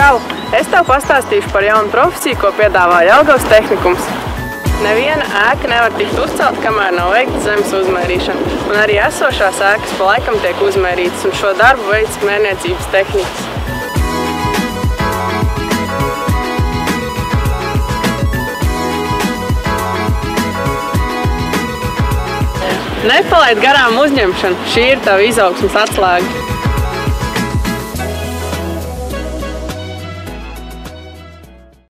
Čau! Es tev pastāstīšu par jaunu profesiju, ko piedāvā Jelgavas tehnikums. Neviena ēka nevar tikt uzcelt, kamēr nav veikta zemes uzmērīšana, un arī esošās ēkas pa laikam tiek uzmērītas, un šo darbu veic mērniecības tehnikas. Nepalaid garām uzņemšanu, šī ir tava izaugsmes atslēga.